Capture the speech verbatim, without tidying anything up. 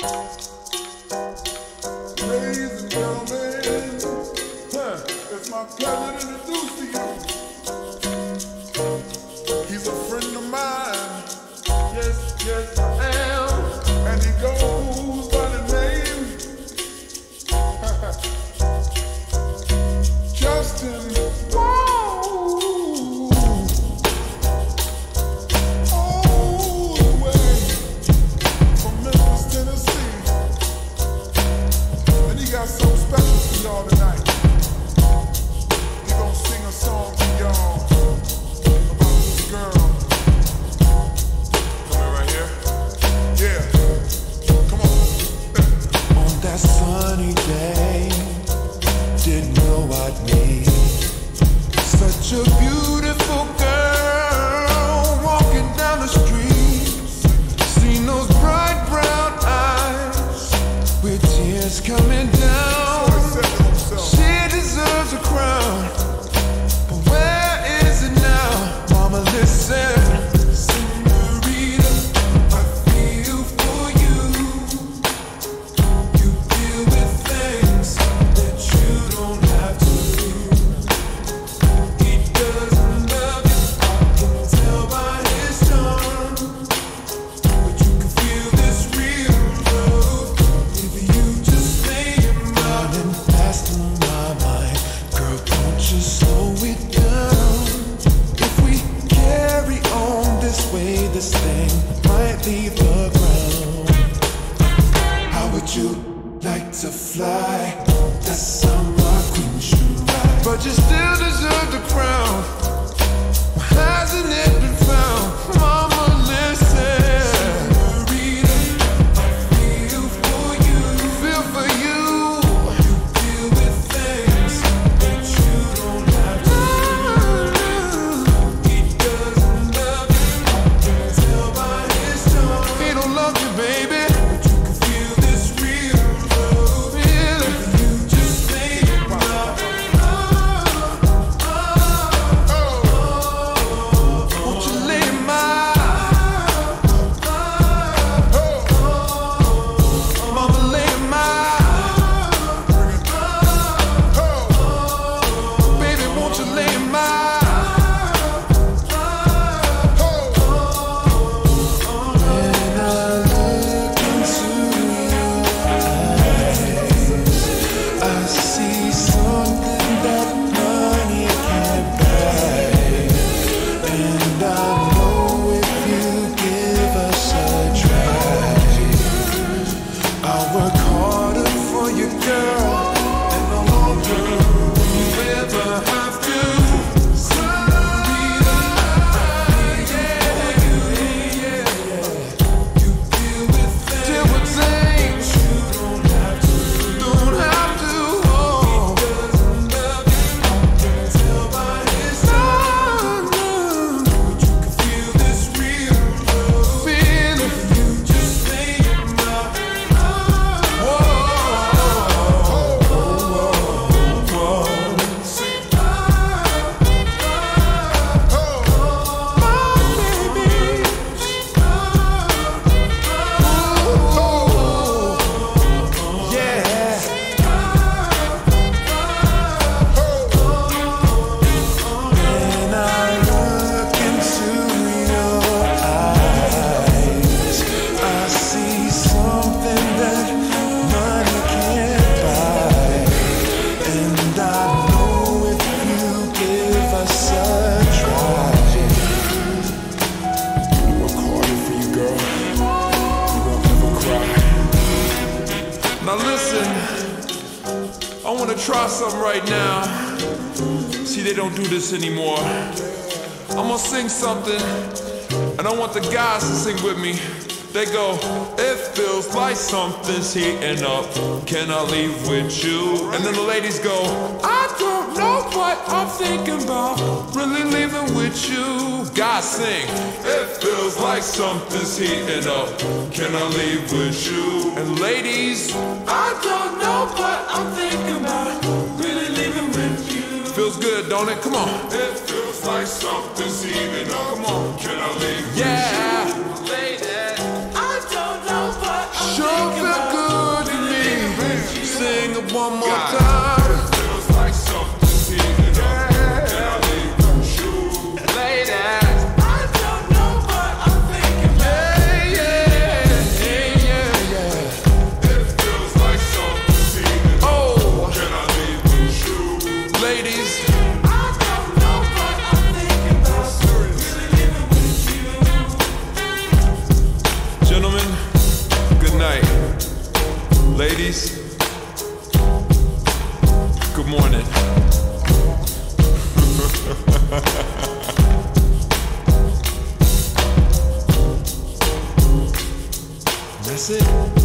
Ladies and gentlemen, huh, it's my pleasure to introduce to you. He's a friend of mine. Yes, yes, I am. And he goes by the name Justin. Something special for y'all tonight. We're gonna sing a song for y'all about this girl. Come in right here. Yeah. Come on. On that sunny day, didn't know I'd meet such a beautiful girl walking down the street. Seen those bright brown eyes with tears coming down. She deserves a crown, but where is it now? Mama, listen. Senorita, I feel for you. You deal with things that you don't have to do. He doesn't love you, I can tell by his tone. But you can feel this real love if you just lay your mind and fast in my mind. Girl, don't you slow it down. If we carry on this way, this thing might leave the ground. How would you like to fly? That's how my queen should ride. But you still deserve the crown. Why hasn't it been found? Mama, listen. Senorita, I feel for you. Feel for you. You deal with things that you don't have to do. He doesn't love you, I can tell by his tone. He don't love you, baby. But you can feel this real love. Feel it. If you just lay it down. Won't you lay your mind? Mama, lay your mind. Baby, won't you lay your mind? When I look into your eyes, I see something that money can't buy. And I know if you give us a try, I'll work harder for you, girl, and no longer will you ever have to. Senorita, yeah, yeah, yeah. You deal with things, deal with things you don't have to, don't have to. Oh. He doesn't love you, I can tell by his tone. But you can feel this real love. Feel it. If you just lay your mind. Whoa, whoa, whoa. Say, oh, my baby. Ooh, yeah. When I look into your eyes, I see something that money can't buy. And I know if you give us a try, I work harder for you, girl. You won't ever cry. now listen, I want to try something right now. See, they don't do this anymore. I'm gonna sing something, and I want the guys to sing with me. They go, it feels like something's heating up. Can I leave with you? And then the ladies go, I don't know what I'm thinking about. Really leaving with you. Guys sing, it feels like something's heating up. Can I leave with you? And ladies, I don't know what I'm thinking about. Really leaving with you. Feels good, don't it? Come on. It feels like something's heating up. Come on. Can I leave with Yeah. you? Lady, I don't know what I'm sure thinking about. one more God. time. It feels like something's heating up. Can I leave them shoes? Ladies, I don't know, but I'm thinking about it. Yeah, yeah, yeah, yeah. It feels like something's heating up. Oh, Can I leave them shoes? ladies, I don't know, but I'm thinking about really living with you. gentlemen, good night. Ladies, good morning. That's it.